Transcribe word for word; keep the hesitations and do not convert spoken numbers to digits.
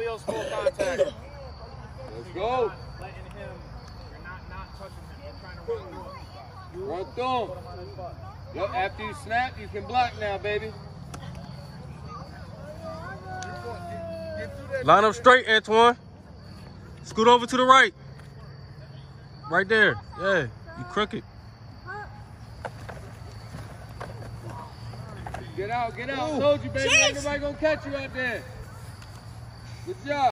else full contact. Let's go. Letting him, you're not, not touching him. You're trying to run through him. Run through him. Yep, after you snap, you can block now, baby. Line up straight, Antoine. Scoot over to the right. Right there. Yeah, you crooked. Get out, get out. I told you, baby. Ain't nobody gonna catch you out there. Good job.